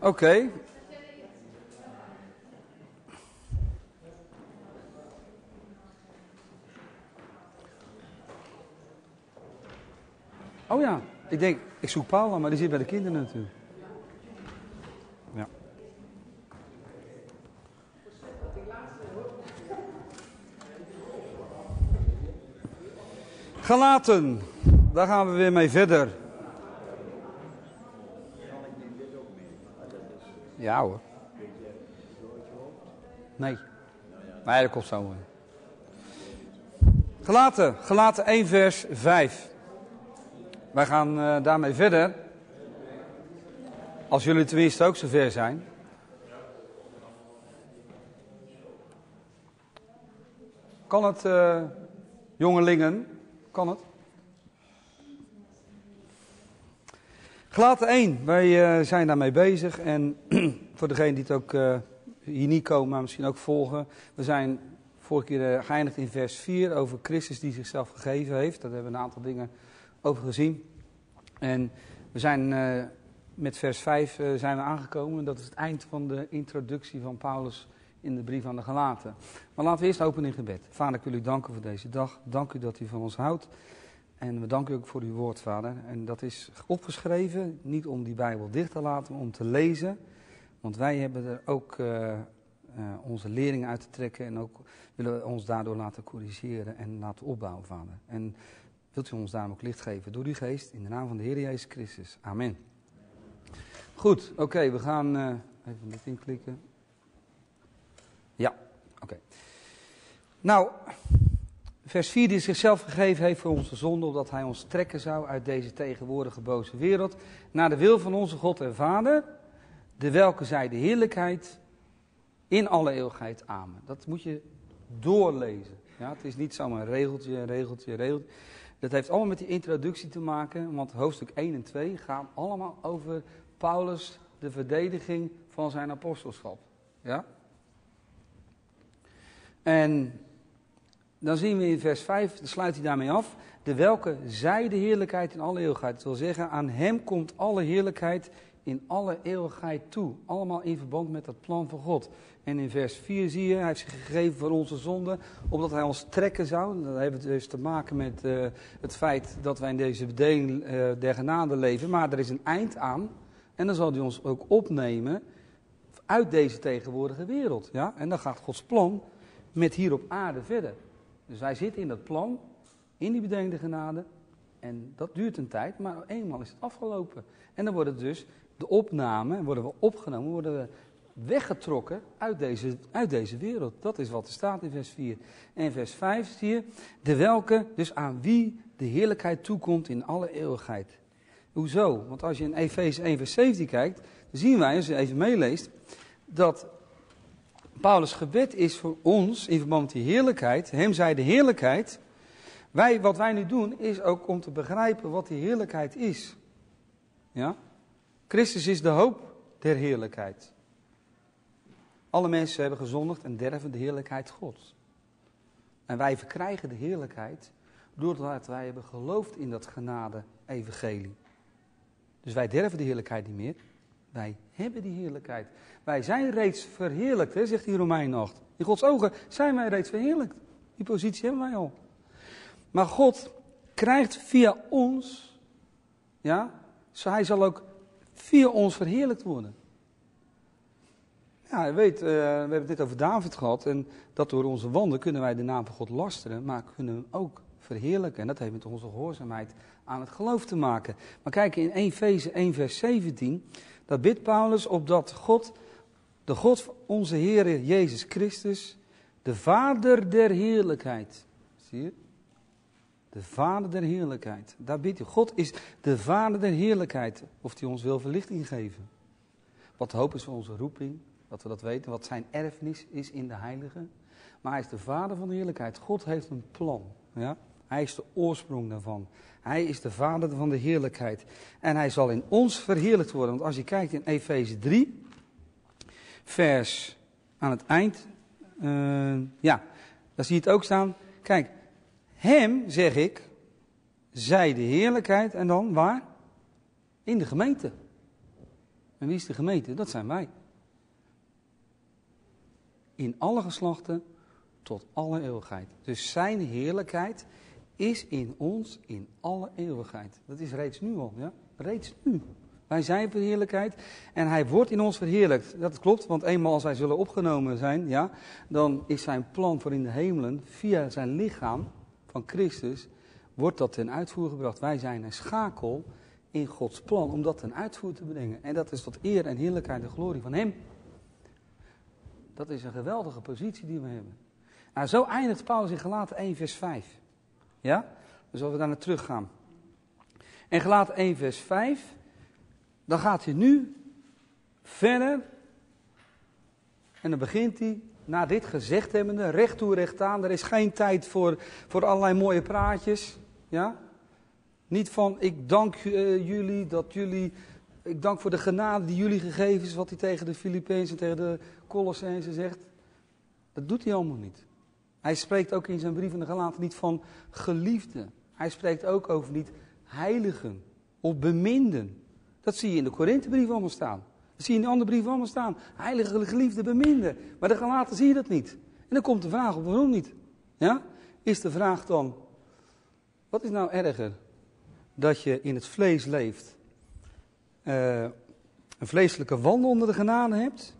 Oké. Oh ja, ik zoek Paula, maar die zit bij de kinderen natuurlijk. Ja. Galaten, daar gaan we weer mee verder. Ja hoor. Nee, dat komt zo. Galaten 1 vers 5. Wij gaan daarmee verder. Als jullie tenminste ook zover zijn. Kan het, jongelingen? Kan het? Galaten 1, wij zijn daarmee bezig. En voor degenen die het ook hier niet komen, maar misschien ook volgen. We zijn vorige keer geëindigd in vers 4 over Christus die zichzelf gegeven heeft. Daar hebben we een aantal dingen over gezien. En we zijn met vers 5 zijn we aangekomen. Dat is het eind van de introductie van Paulus in de brief aan de Galaten. Maar laten we eerst openen in gebed. Vader, ik wil u danken voor deze dag. Dank u dat u van ons houdt. En we danken u ook voor uw woord, Vader. En dat is opgeschreven, niet om die Bijbel dicht te laten, maar om te lezen. Want wij hebben er ook onze lering uit te trekken. En ook willen we ons daardoor laten corrigeren en laten opbouwen, Vader. En wilt u ons daarom ook licht geven door uw geest, in de naam van de Heer Jezus Christus. Amen. Goed, oké, we gaan even dit inklikken. Ja, oké. Nou, vers 4 die zichzelf gegeven heeft voor onze zonde, opdat hij ons trekken zou uit deze tegenwoordige boze wereld, naar de wil van onze God en Vader, de welke zij de heerlijkheid in alle eeuwigheid. Amen. Dat moet je doorlezen. Ja, het is niet zomaar regeltje. Dat heeft allemaal met die introductie te maken, want hoofdstuk 1 en 2 gaan allemaal over Paulus, de verdediging van zijn apostelschap. Ja? En dan zien we in vers 5, dan sluit hij daarmee af, de welke zij de heerlijkheid in alle eeuwigheid. Dat wil zeggen, aan hem komt alle heerlijkheid in alle eeuwigheid toe. Allemaal in verband met het plan van God. En in vers 4 zie je, hij heeft zich gegeven voor onze zonde, opdat hij ons trekken zou. Dat heeft dus te maken met het feit dat wij in deze bedeling der genade leven. Maar er is een eind aan. En dan zal hij ons ook opnemen uit deze tegenwoordige wereld. Ja? En dan gaat Gods plan met hier op aarde verder. Dus wij zitten in dat plan, in die bedeling der genade. En dat duurt een tijd, maar eenmaal is het afgelopen. En dan wordt het dus de opname, worden we opgenomen, worden we weggetrokken uit deze wereld. Dat is wat er staat in vers 4. En vers 5 zie je, de welke, dus aan wie de heerlijkheid toekomt in alle eeuwigheid. Hoezo? Want als je in Efeze 1 vers 17 kijkt, dan zien wij, als je even meeleest, dat Paulus' gebed is voor ons in verband met die heerlijkheid. Hem zij de heerlijkheid. Wat wij nu doen is ook om te begrijpen wat die heerlijkheid is. Ja? Christus is de hoop der heerlijkheid. Alle mensen hebben gezondigd en derven de heerlijkheid Gods. En wij verkrijgen de heerlijkheid doordat wij hebben geloofd in dat genade-evangelie. Dus wij derven de heerlijkheid niet meer. Wij hebben die heerlijkheid. Wij zijn reeds verheerlijkt, hè, zegt die Romein 8. In Gods ogen zijn wij reeds verheerlijkt. Die positie hebben wij al. Maar God krijgt via ons, ja, hij zal ook via ons verheerlijkt worden. Ja, je weet, we hebben het net over David gehad. En dat door onze wanden kunnen wij de naam van God lasteren, maar kunnen hem ook verheerlijken. En dat heeft met onze gehoorzaamheid aan het geloof te maken. Maar kijk, in Efeze 1 vers 17, dat bidt Paulus opdat God, de God van onze Heer Jezus Christus, de Vader der heerlijkheid. Zie je? De Vader der heerlijkheid. Daar bidt hij. God is de Vader der heerlijkheid. Of hij ons wil verlichting geven. Wat de hoop is voor onze roeping. Dat we dat weten. Wat zijn erfenis is in de heilige. Maar hij is de Vader van de heerlijkheid. God heeft een plan. Ja? Hij is de oorsprong daarvan. Hij is de Vader van de heerlijkheid. En hij zal in ons verheerlijkt worden. Want als je kijkt in Efeze 3. Vers aan het eind. Daar zie je het ook staan. Kijk. Hem, zeg ik, zij de heerlijkheid en dan waar? In de gemeente. En wie is de gemeente? Dat zijn wij. In alle geslachten tot alle eeuwigheid. Dus zijn heerlijkheid is in ons in alle eeuwigheid. Dat is reeds nu al, ja? Reeds nu. Wij zijn verheerlijkheid en hij wordt in ons verheerlijkt. Dat klopt, want eenmaal als wij zullen opgenomen zijn, ja, dan is zijn plan voor in de hemelen, via zijn lichaam van Christus, wordt dat ten uitvoer gebracht. Wij zijn een schakel in Gods plan om dat ten uitvoer te brengen. En dat is tot eer en heerlijkheid en glorie van hem. Dat is een geweldige positie die we hebben. Nou, zo eindigt Paulus in Galaten 1 vers 5. Ja? Dus als we daar naar terug gaan. En Galaten 1 vers 5, dan gaat hij nu verder. En dan begint hij, na dit gezegd hebbende, recht toe recht aan. Er is geen tijd voor allerlei mooie praatjes. Ja? Niet van, ik dank jullie, ik dank voor de genade die jullie gegeven is, wat hij tegen de Filippenzen, tegen de Colossenzen zegt. Dat doet hij allemaal niet. Hij spreekt ook in zijn brief aan de Galaten niet van geliefden. Hij spreekt ook over niet heiligen of beminden. Dat zie je in de Korinthebrief allemaal staan. Dat zie je in de andere brieven allemaal staan. Heilige, geliefde, beminden. Maar de Galaten zie je dat niet. En dan komt de vraag op, waarom niet? Ja? Is de vraag dan, wat is nou erger? Dat je in het vlees leeft, een vleeselijke wandel onder de genade hebt,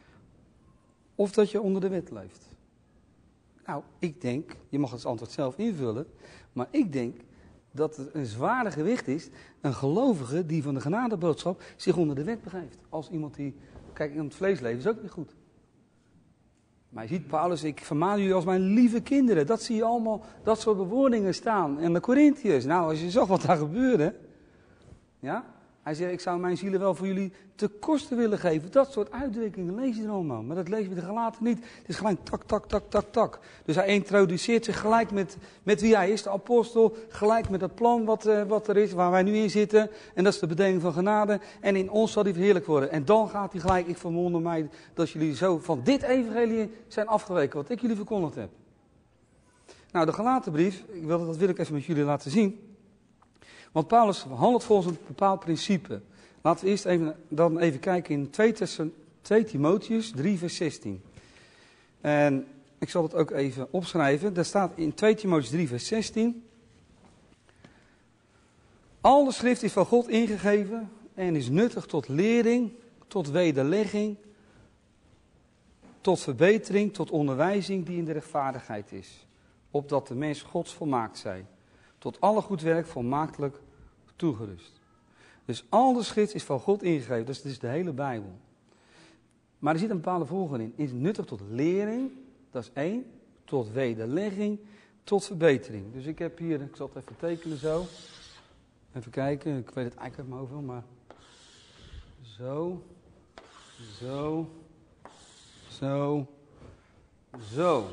of dat je onder de wet leeft? Nou, ik denk, je mag het antwoord zelf invullen, maar ik denk dat het een zware gewicht is, een gelovige die van de genadeboodschap zich onder de wet begeeft. Als iemand die, kijk, in het vlees leven is ook niet goed. Maar je ziet Paulus, ik vermaan jullie als mijn lieve kinderen. Dat zie je allemaal, dat soort bewoordingen staan. En de Corinthiërs, nou als je zag wat daar gebeurde. Ja? Hij zegt, ik zou mijn zielen wel voor jullie te kosten willen geven. Dat soort uitdrukkingen lees je er allemaal. Maar dat lees je bij de Galaten niet. Het is gelijk tak, tak, tak, tak, tak. Dus hij introduceert zich gelijk met wie hij is, de apostel. Gelijk met dat plan wat er is, waar wij nu in zitten. En dat is de bedeling van genade. En in ons zal hij verheerlijk worden. En dan gaat hij gelijk, ik verwonder mij dat jullie zo van dit evangelie zijn afgeweken. Wat ik jullie verkondigd heb. Nou, de Galatenbrief, dat wil ik even met jullie laten zien. Want Paulus handelt volgens een bepaald principe. Laten we eerst even kijken in 2 Timotheus 3 vers 16. En ik zal het ook even opschrijven. Daar staat in 2 Timotheus 3 vers 16. Al de schrift is van God ingegeven en is nuttig tot lering, tot wederlegging, tot verbetering, tot onderwijzing die in de rechtvaardigheid is. Opdat de mens Gods volmaakt zij. Tot alle goed werk volmaaktelijk toegerust. Dus al de schrift is van God ingegeven. Dus het is de hele Bijbel. Maar er zit een bepaalde volgorde in. Is nuttig tot lering. Dat is 1. Tot wederlegging. Tot verbetering. Dus ik heb hier, ik zal het even tekenen zo. Even kijken. Ik weet het eigenlijk uit mijn hoofd wel, maar. Zo. Zo. Zo. Zo.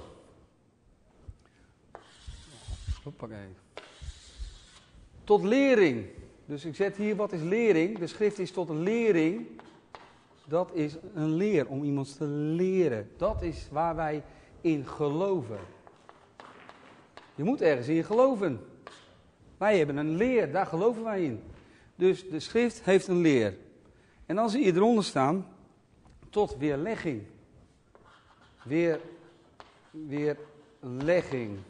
Hoppakee. Tot lering. Dus ik zet hier, wat is lering? De schrift is tot een lering. Dat is een leer, om iemand te leren. Dat is waar wij in geloven. Je moet ergens in geloven. Wij hebben een leer, daar geloven wij in. Dus de schrift heeft een leer. En dan zie je eronder staan, tot weerlegging. Weerlegging.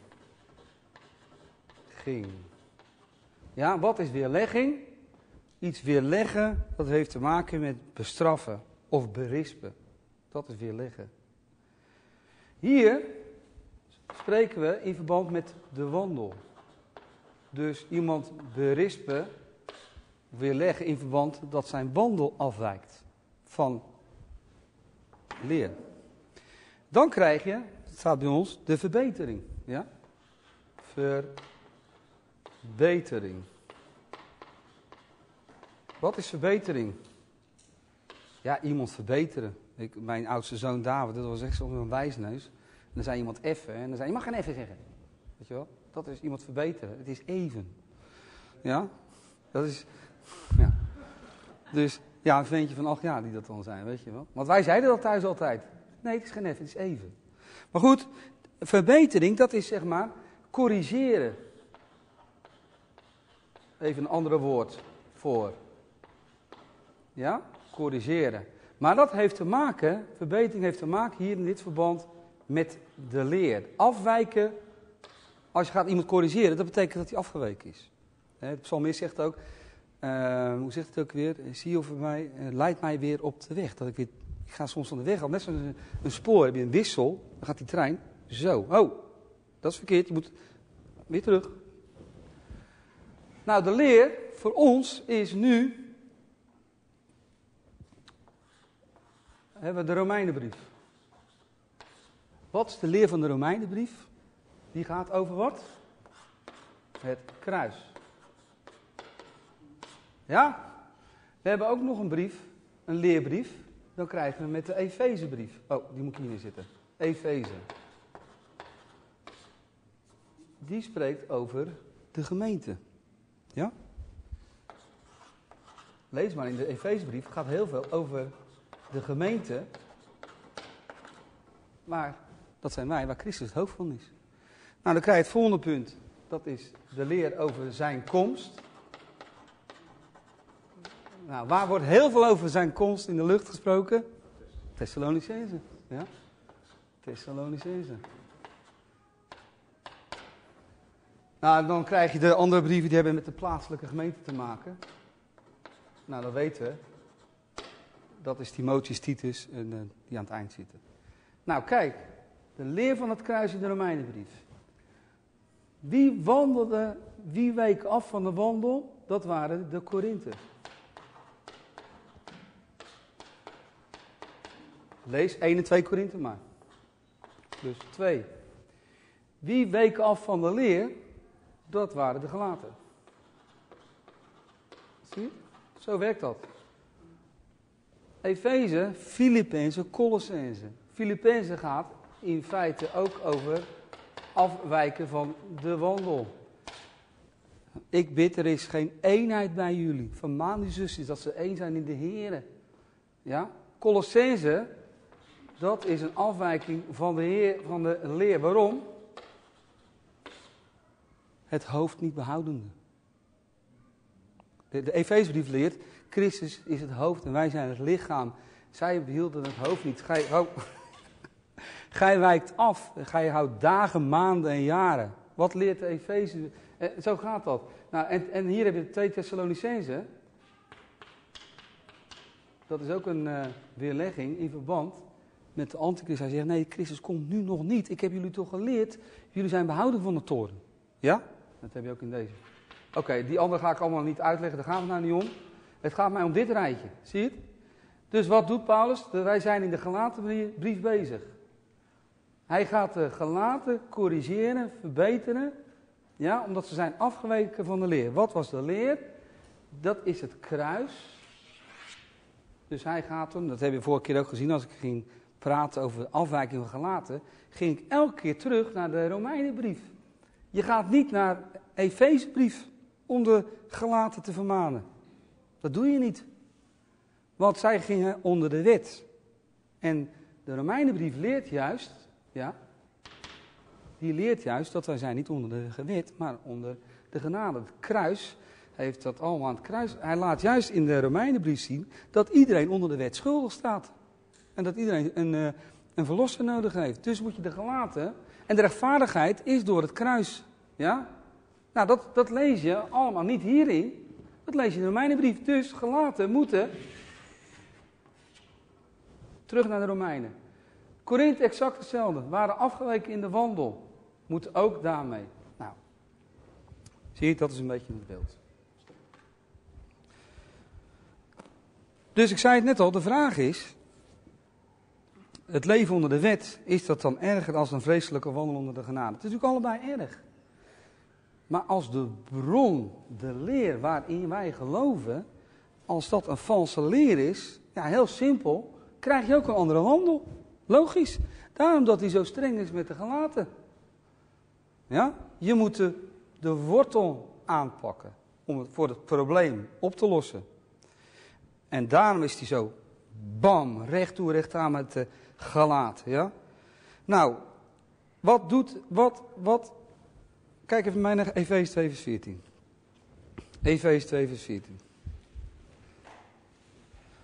Ja, wat is weerlegging? Iets weerleggen, dat heeft te maken met bestraffen of berispen. Dat is weerleggen. Hier spreken we in verband met de wandel. Dus iemand berispen, weerleggen in verband dat zijn wandel afwijkt van leer. Dan krijg je, het staat bij ons, de verbetering. Ja? Verbetering. Wat is verbetering? Ja, iemand verbeteren. Mijn oudste zoon David, dat was echt zo'n wijsneus. En dan zei iemand effen. En dan zei je mag geen effen zeggen. Weet je wel? Dat is iemand verbeteren. Het is even. Ja? Dat is... Ja. Dus ja, een ventje van 8 jaar die dat dan zijn, weet je wel. Want wij zeiden dat thuis altijd. Nee, het is geen effen, het is even. Maar goed, verbetering, dat is zeg maar corrigeren. Even een ander woord voor. Ja, corrigeren. Maar dat heeft te maken, verbetering heeft te maken hier in dit verband met de leer. Afwijken, als je gaat iemand corrigeren, dat betekent dat hij afgeweken is. De psalmist zegt ook, hoe zegt het ook weer? Zie over mij, leid mij weer op de weg. Ik ga soms van de weg af, net zoals een spoor, heb je een wissel, dan gaat die trein zo. Oh, dat is verkeerd, je moet weer terug. Nou, de leer voor ons is nu, hebben we de Romeinenbrief. Wat is de leer van de Romeinenbrief? Die gaat over wat? Het kruis. Ja? We hebben ook nog een brief, een leerbrief. Dan krijgen we met de Efezebrief. Oh, die moet ik hier neerzetten. Efeze. Die spreekt over de gemeente. Ja? Lees maar in de Efezebrief. Het gaat heel veel over de gemeente. Maar dat zijn wij, waar Christus het hoofd van is. Nou, dan krijg je het volgende punt. Dat is de leer over zijn komst. Nou, waar wordt heel veel over zijn komst in de lucht gesproken? Thessalonicenzen. Ja? Thessalonicenzen. Nou, dan krijg je de andere brieven die hebben met de plaatselijke gemeente te maken. Nou, dat weten we. Dat is Timotheus, Titus en die aan het eind zitten. Nou, kijk. De leer van het kruis in de Romeinenbrief. Wie week af van de wandel? Dat waren de Korinthe. Lees 1 en 2 Korinthe maar. Dus 2. Wie week af van de leer? Dat waren de Galaten. Zie je? Zo werkt dat. Efeze, Filippenzen, Colossenzen. Filippenzen gaat in feite ook over afwijken van de wandel. Ik bid, er is geen eenheid bij jullie. Vermaan die zusjes dat ze één zijn in de Here. Ja? Colossenzen, dat is een afwijking van de leer. Waarom? Het hoofd niet behoudende. De Efezebrief leert, Christus is het hoofd en wij zijn het lichaam. Zij behielden het hoofd niet. Gij wijkt af. Gij houdt dagen, maanden en jaren. Wat leert de Efeze? Zo gaat dat. Nou, en hier heb je de 2 Thessalonicenzen. Dat is ook een weerlegging in verband met de antichrist. Hij zegt, nee, Christus komt nu nog niet. Ik heb jullie toch geleerd. Jullie zijn behouden van de toren. Ja? Dat heb je ook in deze. Oké, die andere ga ik allemaal niet uitleggen. Daar gaan we nou niet om. Het gaat mij om dit rijtje. Zie je het? Dus wat doet Paulus? Wij zijn in de Galatenbrief bezig. Hij gaat de Galaten corrigeren, verbeteren. Ja, omdat ze zijn afgeweken van de leer. Wat was de leer? Dat is het kruis. Dus hij gaat hem, dat heb je vorige keer ook gezien als ik ging praten over de afwijking van Galaten, ging ik elke keer terug naar de Romeinenbrief. Je gaat niet naar Efezebrief om de Galaten te vermanen. Dat doe je niet. Want zij gingen onder de wet. En de Romeinenbrief leert juist, ja, die leert juist dat wij zijn niet onder de wet, maar onder de genade. Het kruis heeft dat allemaal aan het kruis. Hij laat juist in de Romeinenbrief zien dat iedereen onder de wet schuldig staat. En dat iedereen een verlosser nodig heeft. Dus moet je de Galaten. En de rechtvaardigheid is door het kruis. Ja? Nou, dat lees je allemaal niet hierin. Dat lees je in de Romeinenbrief. Dus Galaten moeten terug naar de Romeinen. Korinthe exact hetzelfde. Waren afgeweken in de wandel. Moeten ook daarmee. Nou, zie je, dat is een beetje het beeld. Dus ik zei het net al, de vraag is, het leven onder de wet, is dat dan erger als een vreselijke wandel onder de genade? Het is natuurlijk allebei erg. Maar als de bron, de leer waarin wij geloven, als dat een valse leer is, ja, heel simpel, krijg je ook een andere wandel. Logisch. Daarom dat hij zo streng is met de Galaten. Ja? Je moet de wortel aanpakken om voor het probleem op te lossen. En daarom is hij zo, bam, recht toe, recht aan met de Galaten. Ja? Nou, kijk even mij naar Efeze 2 vers 14. Efeze 2 vers 14.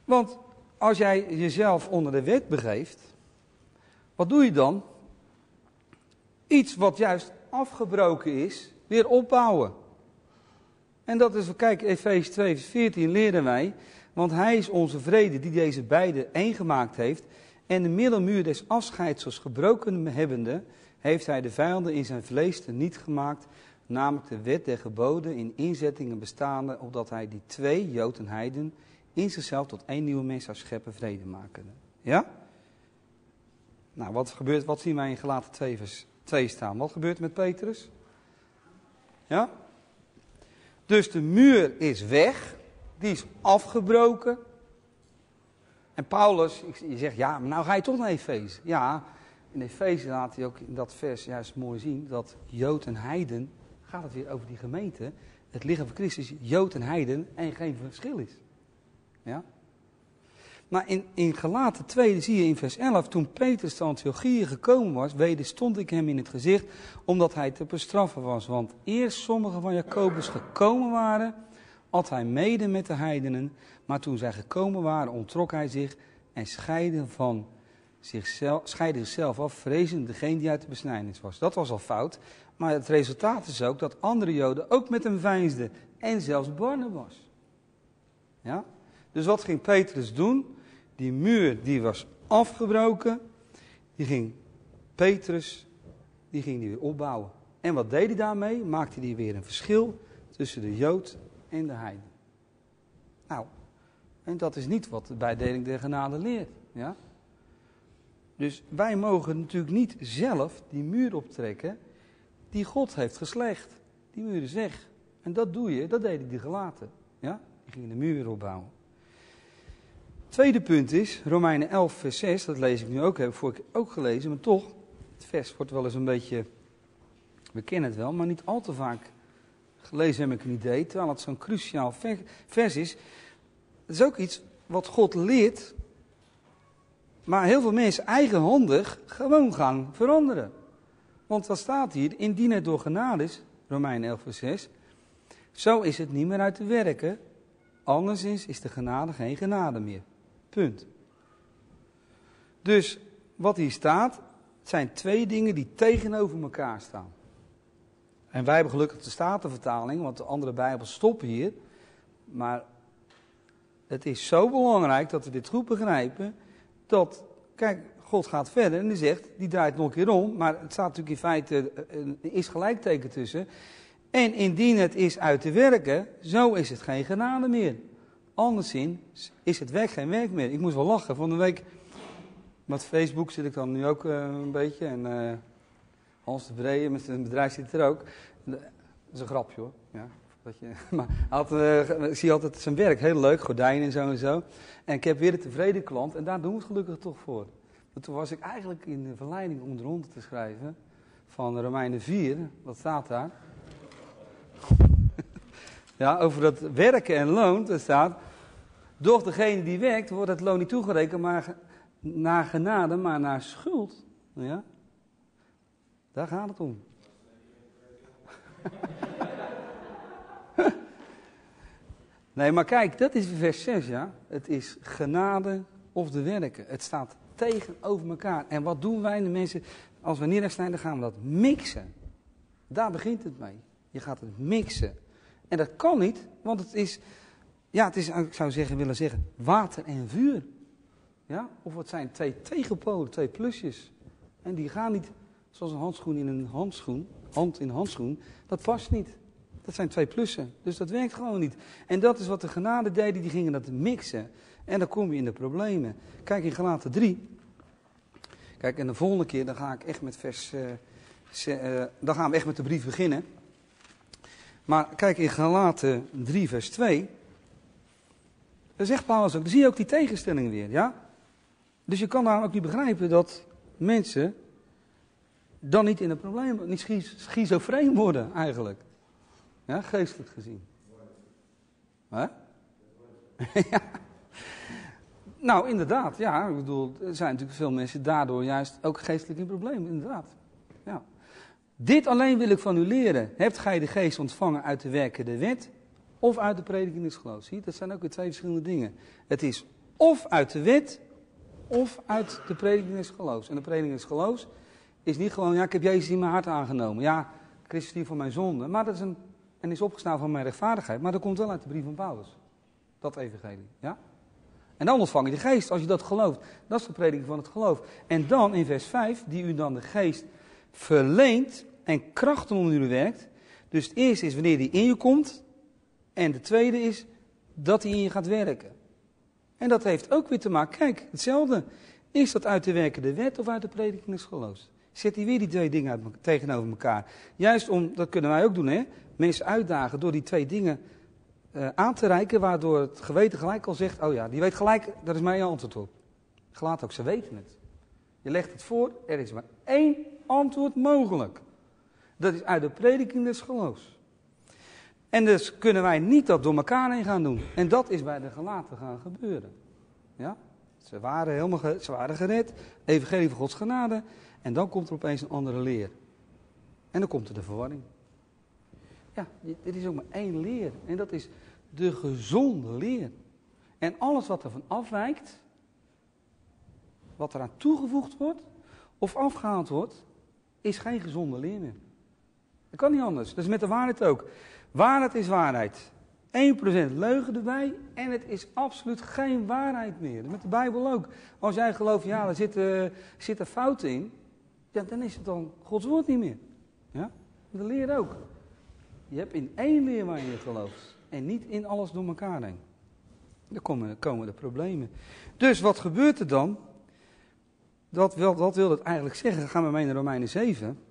Want als jij jezelf onder de wet begeeft, wat doe je dan? Iets wat juist afgebroken is, weer opbouwen. En dat is, kijk, Efeze 2 vers 14 leren wij, want hij is onze vrede die deze beide één gemaakt heeft. En de middelmuur des afscheids als gebroken hebbende, heeft hij de vijanden in zijn vlees teniet gemaakt, namelijk de wet der geboden in inzettingen bestaande, opdat hij die twee, Jood en heiden, in zichzelf tot één nieuwe mens zou scheppen, vrede maken. Ja? Nou, wat zien wij in Galaten 2 vers 2 staan? Wat gebeurt er met Petrus? Ja? Dus de muur is weg, die is afgebroken. En Paulus, je zegt, ja, maar nou ga je toch naar Efeze. Ja, in Efeze laat hij ook in dat vers juist mooi zien, dat Jood en heiden, gaat het weer over die gemeente, het lichaam van Christus, Jood en heiden, en geen verschil is. Ja? Maar in Galaten 2 zie je in vers 11, toen Petrus te Antiochië gekomen was, wederstond ik hem in het gezicht, omdat hij te bestraffen was. Want eerst sommigen van Jacobus gekomen waren, at hij mede met de heidenen, maar toen zij gekomen waren, onttrok hij zich en scheidde zichzelf af, vrezend degene die uit de besnijdenis was. Dat was al fout, maar het resultaat is ook dat andere Joden ook met hem veinsden en zelfs Barnabas. Ja? Dus wat ging Petrus doen? Die muur die was afgebroken, die ging weer opbouwen. En wat deed hij daarmee? Maakte hij weer een verschil tussen de Jood en de heiden. Nou, en dat is niet wat de bijdeling der genade leert. Ja? Dus wij mogen natuurlijk niet zelf die muur optrekken die God heeft geslecht. Die muur is weg. En dat doe je, dat deden die Galaten. Ja? Die gingen de muur weer opbouwen. Tweede punt is, Romeinen 11 vers 6, dat lees ik nu ook, heb ik ook gelezen, maar toch, het vers wordt wel eens een beetje, we kennen het wel, maar niet al te vaak gelezen heb ik een idee, terwijl het zo'n cruciaal vers is. Het is ook iets wat God leert, maar heel veel mensen eigenhandig gewoon gaan veranderen. Want wat staat hier? Indien het door genade is, Romeinen 11 vers 6, zo is het niet meer uit te werken, anders is de genade geen genade meer. Punt. Dus wat hier staat, het zijn twee dingen die tegenover elkaar staan. En wij hebben gelukkig de Statenvertaling, want de andere Bijbels stoppen hier. Maar het is zo belangrijk dat we dit goed begrijpen, dat, kijk, God gaat verder en die zegt, die draait nog een keer om, maar het staat natuurlijk in feite, er is gelijkteken tussen. En indien het is uit te werken, zo is het geen genade meer. Anderszins is het werk geen werk meer. Ik moest wel lachen. Van de week met Facebook zit ik dan nu ook een beetje. En Hans de Breeën met zijn bedrijf zit er ook. Dat is een grapje hoor. Ja, maar ik zie altijd zijn werk heel leuk. Gordijnen en zo en zo. En ik heb weer een tevreden klant. En daar doen we het gelukkig toch voor. Want toen was ik eigenlijk in de verleiding om eronder te schrijven. Van Romeinen 4. Wat staat daar? Ja, over dat werken en loon, dat staat, doch degene die werkt, wordt het loon niet toegerekend, maar naar genade, maar naar schuld. Ja? Daar gaat het om. Nee, maar kijk, dat is vers 6, ja. Het is genade of de werken. Het staat tegenover elkaar. En wat doen wij, de mensen, als we neer snijden, dan gaan we dat mixen. Daar begint het mee. Je gaat het mixen. En dat kan niet, want het is, ik zou willen zeggen, water en vuur. Ja? Of het zijn twee tegenpolen, twee plusjes. En die gaan niet, zoals een handschoen in een handschoen, hand in handschoen, dat past niet. Dat zijn twee plussen, dus dat werkt gewoon niet. En dat is wat de genade deden, die gingen dat mixen. En dan kom je in de problemen. Kijk in Galaten 3. Kijk, en de volgende keer, dan ga ik echt met dan gaan we echt met de brief beginnen. Maar kijk in Galaten 3 vers 2. Daar zegt Paulus ook, dan zie je ook die tegenstelling weer, ja. Dus je kan daar ook niet begrijpen dat mensen dan niet in het probleem, niet schizofreen worden eigenlijk. Ja, geestelijk gezien. Hè? Ja. Nou, inderdaad, ja. Ik bedoel, er zijn natuurlijk veel mensen daardoor juist ook geestelijk in problemen, inderdaad. Ja. Dit alleen wil ik van u leren. Hebt gij de geest ontvangen uit de werken der wet of uit de prediking des geloofs? Zie je, dat zijn ook weer twee verschillende dingen. Het is Of uit de wet, of uit de prediking des geloofs. En de prediking des geloofs is niet gewoon, ja, ik heb Jezus in mijn hart aangenomen. Ja, Christus stierf voor mijn zonde. Maar dat is en is opgestaan van mijn rechtvaardigheid. Maar dat komt wel uit de brief van Paulus. Dat evangelie, ja. En dan ontvang je de geest, als je dat gelooft. Dat is de prediking van het geloof. En dan in vers 5, die u dan de geest verleent en krachten onder u werkt. Dus het eerste is wanneer die in je komt. En de tweede is dat hij in je gaat werken. En dat heeft ook weer te maken, kijk, hetzelfde. Is dat uit de werkende wet of uit de prediking des geloofs? Zet hij weer die twee dingen tegenover elkaar. Juist om, dat kunnen wij ook doen, hè. Mensen uitdagen door die twee dingen aan te reiken, waardoor het geweten gelijk al zegt, oh ja, die weet gelijk, daar is mijn antwoord op. Gelaat ook, ze weten het. Je legt het voor, er is maar één antwoord mogelijk. Dat is uit de prediking des geloofs. En dus kunnen wij niet dat door elkaar heen gaan doen. En dat is bij de gelaten gaan gebeuren. Ja? Ze waren gered, evangelie van Gods genade, en dan komt er opeens een andere leer. En dan komt er de verwarring. Ja, dit is ook maar één leer. En dat is de gezonde leer. En alles wat ervan afwijkt, wat eraan toegevoegd wordt, of afgehaald wordt, is geen gezonde leer meer. Dat kan niet anders. Dat is met de waarheid ook. Waarheid is waarheid. 1% leugen erbij en het is absoluut geen waarheid meer. Met de Bijbel ook. Als jij gelooft, ja, er zitten fouten in, ja, dan is het dan Gods woord niet meer. Ja? De leer ook. Je hebt in één leer waar je gelooft. En niet in alles door elkaar heen. Dan komen de problemen. Dus wat gebeurt er dan? Wat wil het eigenlijk zeggen? Gaan we mee naar Romeinen 7.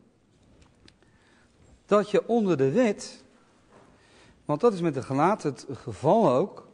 Dat je onder de wet, want dat is met de gelaten het geval ook.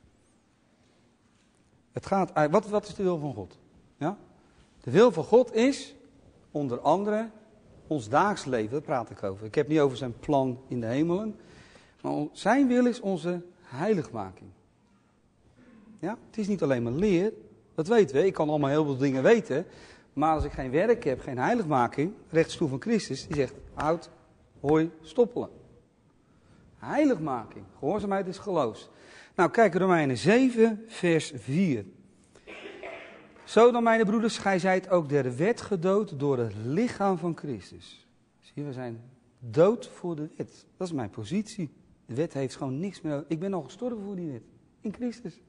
Het gaat, wat is de wil van God? Ja? De wil van God is, onder andere, ons dagelijks leven, daar praat ik over. Ik heb niet over zijn plan in de hemelen. Maar zijn wil is onze heiligmaking. Ja? Het is niet alleen maar leer, dat weten we. Ik kan allemaal heel veel dingen weten. Maar als ik geen werk heb, geen heiligmaking, rechtsstoel van Christus, die zegt, houd, hoi, stoppelen. Heiligmaking, gehoorzaamheid is geloofs. Nou, kijk, Romeinen 7, vers 4. Zo dan, mijn broeders, gij zijt ook der wet gedood door het lichaam van Christus. Zie je, we zijn dood voor de wet. Dat is mijn positie. De wet heeft gewoon niks meer. Ik ben al gestorven voor die wet. In Christus.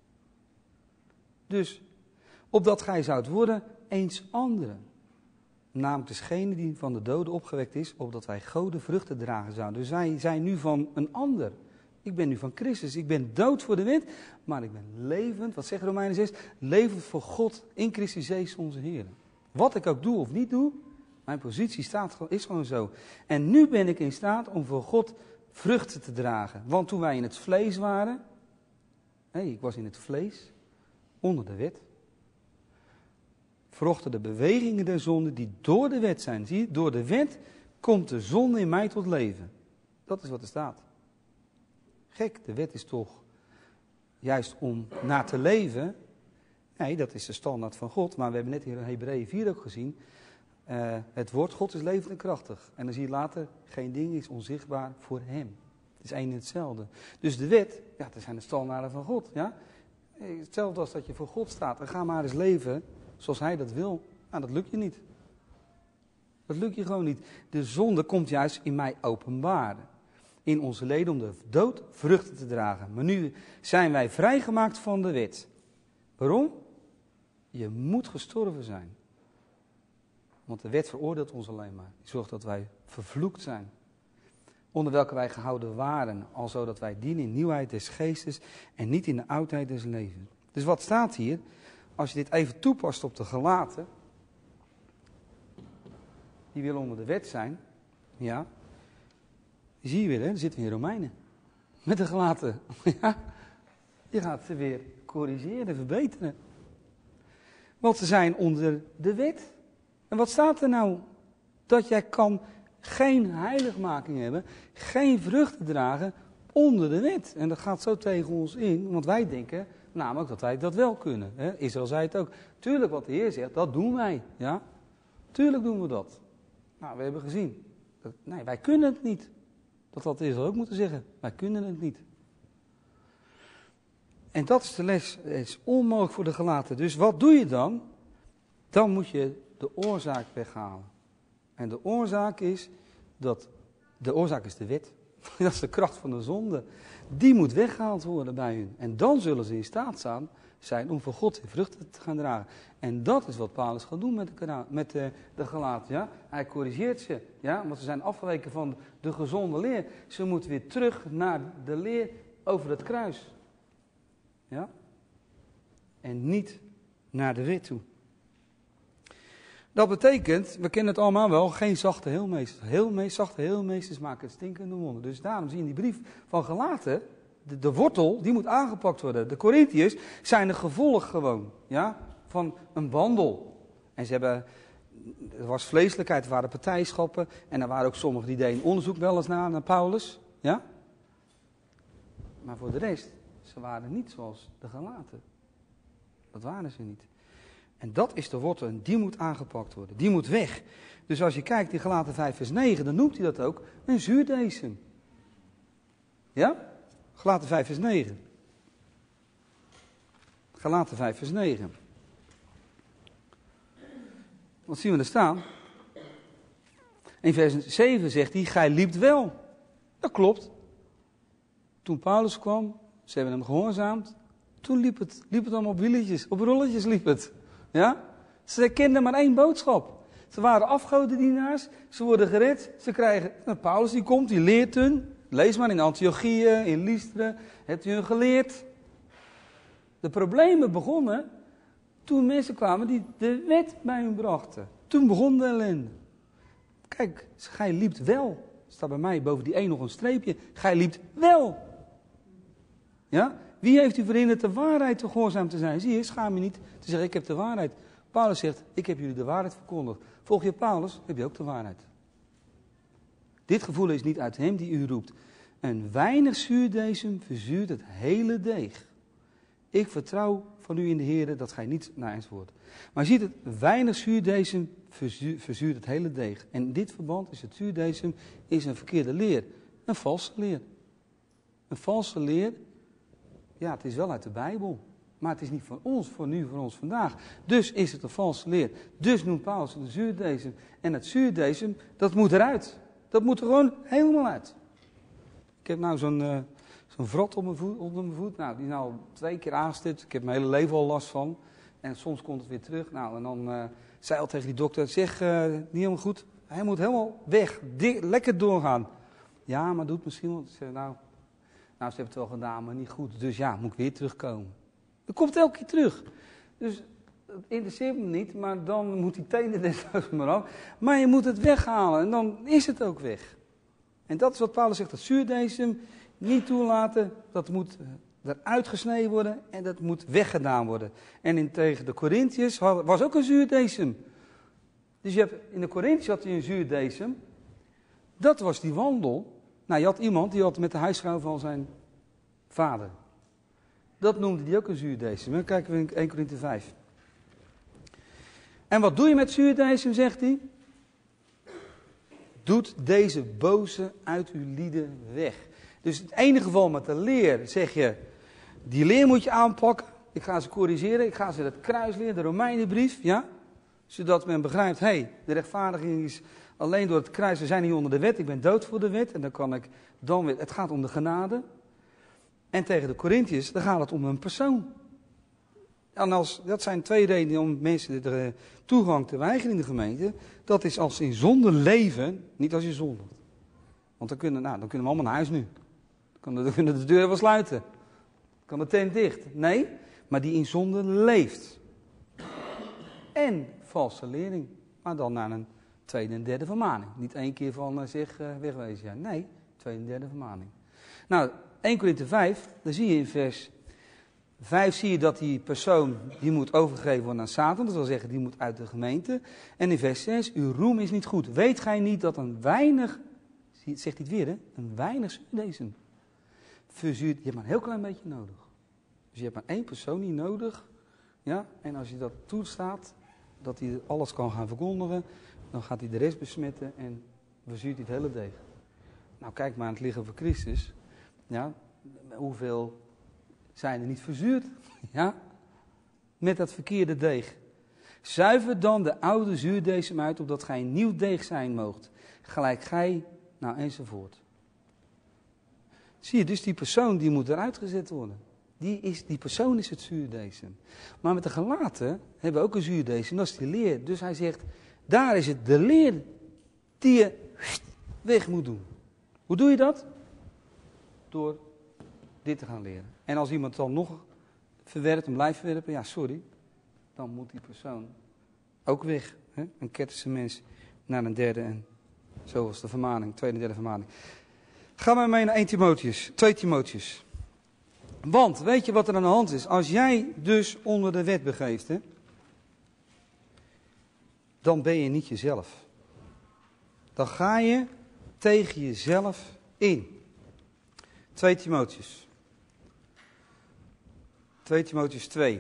Dus, opdat gij zoudt worden eens anderen. Namelijk degene die van de doden opgewekt is, opdat wij goden vruchten dragen zouden. Dus wij zijn nu van een ander. Ik ben nu van Christus. Ik ben dood voor de wet, maar ik ben levend. Wat zegt Romeinen 6? Levend voor God in Christus Jezus onze Heer. Wat ik ook doe of niet doe, mijn positie is gewoon zo. En nu ben ik in staat om voor God vruchten te dragen. Want toen wij in het vlees waren, ik was in het vlees, onder de wet, verrochten de bewegingen der zonde die door de wet zijn. Zie je, door de wet komt de zonde in mij tot leven. Dat is wat er staat. Gek, de wet is toch juist om naar te leven. Nee, dat is de standaard van God. Maar we hebben net hier in Hebreeën 4 ook gezien. Het woord God is levend en krachtig. En dan zie je later, geen ding is onzichtbaar voor hem. Het is één en hetzelfde. Dus de wet, ja, dat zijn de standaarden van God. Ja? Hetzelfde als dat je voor God staat. En ga maar eens leven zoals hij dat wil. Nou, dat lukt je niet. Dat lukt je gewoon niet. De zonde komt juist in mij openbaren. In onze leden om de dood vruchten te dragen. Maar nu zijn wij vrijgemaakt van de wet. Waarom? Je moet gestorven zijn. Want de wet veroordeelt ons alleen maar. Die zorgt dat wij vervloekt zijn. Onder welke wij gehouden waren. Alzo dat wij dienen in nieuwheid des geestes en niet in de oudheid des levens. Dus wat staat hier? Als je dit even toepast op de gelaten. Die willen onder de wet zijn. Ja. Die zie je weer, hè? Dan zitten we in Romeinen. Met de gelaten. Ja. Je gaat ze weer corrigeren, verbeteren. Want ze zijn onder de wet. En wat staat er nou? Dat jij kan geen heiligmaking hebben, geen vruchten dragen onder de wet. En dat gaat zo tegen ons in, want wij denken namelijk dat wij dat wel kunnen. Hè? Israël zei het ook. Tuurlijk, wat de Heer zegt, dat doen wij. Ja? Tuurlijk doen we dat. Nou, we hebben gezien. Nee, wij kunnen het niet. Dat had Israël ook moeten zeggen. Wij kunnen het niet. En dat is de les. Het is onmogelijk voor de gelaten. Dus wat doe je dan? Dan moet je de oorzaak weghalen. En de oorzaak is de wet. Dat is de kracht van de zonde. Die moet weggehaald worden bij hun. En dan zullen ze in staat zijn om voor God in vruchten te gaan dragen. En dat is wat Paulus gaat doen met de gelaten. Ja? Hij corrigeert ze. Ja? Want ze zijn afgeweken van de gezonde leer. Ze moeten weer terug naar de leer over het kruis. Ja? En niet naar de wet toe. Dat betekent, we kennen het allemaal wel, geen zachte heelmeesters. Zachte heelmeesters maken stinkende wonden. Dus daarom zie je in die brief van Galaten, de wortel, die moet aangepakt worden. De Korintiërs zijn een gevolg gewoon, ja, van een wandel. En er was vleeselijkheid, er waren partijschappen. En er waren ook sommigen die deden onderzoek wel eens naar Paulus. Ja? Maar voor de rest, ze waren niet zoals de Galaten. Dat waren ze niet. En dat is de wortel en die moet aangepakt worden. Die moet weg. Dus als je kijkt in Galaten 5 vers 9, dan noemt hij dat ook een zuurdesem. Ja? Galaten 5 vers 9. Galaten 5 vers 9. Wat zien we er staan? In vers 7 zegt hij, gij liept wel. Dat klopt. Toen Paulus kwam, ze hebben hem gehoorzaamd. Toen liep het allemaal op wieletjes, op rolletjes liep het. Ja? Ze kenden maar één boodschap. Ze waren afgodendienaars, ze worden gered, ze krijgen... Nou, Paulus die komt, die leert hun. Lees maar in Antiochië, in Lystra, hebt u hun geleerd. De problemen begonnen toen mensen kwamen die de wet bij hun brachten. Toen begon de ellende. Kijk, gij liept wel. Er staat bij mij boven die 1 nog een streepje. Gij liept wel. Ja? Wie heeft u verhinderd de waarheid te gehoorzaam te zijn? Zie je, schaam je niet te zeggen, ik heb de waarheid. Paulus zegt, ik heb jullie de waarheid verkondigd. Volg je Paulus, heb je ook de waarheid. Dit gevoel is niet uit hem die u roept. Een weinig zuurdesem verzuurt het hele deeg. Ik vertrouw van u in de Heer dat gij niet naar eens wordt. Maar je ziet het, weinig zuurdesem verzuurt het hele deeg. En in dit verband is het zuurdesem een verkeerde leer. Een valse leer. Een valse leer, ja, het is wel uit de Bijbel. Maar het is niet van ons, voor nu, voor ons vandaag. Dus is het een valse leer. Dus noemt Paulus het een zuurdesem. En het zuurdesem, dat moet eruit. Dat moet er gewoon helemaal uit. Ik heb nou zo'n vrot onder mijn voet. Nou, die is nou 2 keer aangestipt. Ik heb mijn hele leven al last van. En soms komt het weer terug. Nou, en dan zei al tegen die dokter, zeg, niet helemaal goed. Hij moet helemaal weg. Lekker doorgaan. Ja, maar doet misschien wel. Nou, ze hebben het wel gedaan, maar niet goed. Dus ja, moet ik weer terugkomen. Dat komt elke keer terug. Dus het interesseert me niet, maar dan moet die tenen desnoods maar af. Maar je moet het weghalen en dan is het ook weg. En dat is wat Paulus zegt, dat zuurdesem niet toelaten, dat moet eruit gesneden worden en dat moet weggedaan worden. En tegen de Korintiërs was ook een zuurdesem. Dus in de Korintiërs had hij een zuurdesem. Dat was die wandel. Nou, je had iemand die had met de huisvrouw van zijn vader. Dat noemde hij ook een zuurdesem. Dan kijken we in 1 Korinthe 5. En wat doe je met zuurdesem, zegt hij? Doet deze boze uit uw lieden weg. Dus in het ene geval met de leer zeg je, die leer moet je aanpakken. Ik ga ze corrigeren, ik ga ze het kruis leren, de Romeinenbrief, ja. Zodat men begrijpt, de rechtvaardiging is alleen door het kruis, we zijn hier onder de wet, ik ben dood voor de wet. En dan kan ik dan weer, het gaat om de genade. En tegen de Korintiërs, dan gaat het om een persoon. En dat zijn 2 redenen om mensen de toegang te weigeren in de gemeente. Dat is als ze in zonde leven, niet als je zondigt. Want dan kunnen we allemaal naar huis nu. Dan kunnen de deuren wel sluiten. Dan kan de tent dicht. Nee, maar die in zonde leeft. En valse lering. Maar dan naar een 2e en 3e vermaning. Niet 1 keer van zich wegwezen. Ja, nee, 2e en 3e vermaning. Nou, 1 Korinthe 5, dan zie je in vers 5 zie je dat die persoon, die moet overgegeven worden aan Satan. Dat wil zeggen, die moet uit de gemeente. En in vers 6, uw roem is niet goed. Weet gij niet dat een weinig, zegt hij het weer, hè? Een weinig zuurdesem verzuurt. Je hebt maar een heel klein beetje nodig. Dus je hebt maar 1 persoon niet nodig. Ja? En als je dat toestaat, dat hij alles kan gaan verkondigen, dan gaat hij de rest besmetten en verzuurt hij het hele deeg. Nou, kijk maar aan het lichaam van Christus. Ja, hoeveel Zijn er niet verzuurd? Ja? Met dat verkeerde deeg. Zuiver dan de oude zuurdesem uit, opdat gij een nieuw deeg zijn moogt. Gelijk gij, nou enzovoort. Zie je, dus die persoon die moet eruit gezet worden. Die persoon is het zuurdesem. Maar met de gelaten hebben we ook een zuurdesem, dat is die leer. Dus hij zegt, daar is het de leer die je weg moet doen. Hoe doe je dat? Door dit te gaan leren. En als iemand dan nog verwerpt en blijft verwerpen, ja sorry, dan moet die persoon ook weg. Hè? Een ketterse mens naar een derde en zo was de vermaning, tweede en derde vermaning. Ga maar mee naar 1 Timotheus, 2 Timotheus. Want, weet je wat er aan de hand is? Als jij dus onder de wet begeeft, hè, dan ben je niet jezelf. Dan ga je tegen jezelf in. 2 Timotheus. 2 Timotheus 2.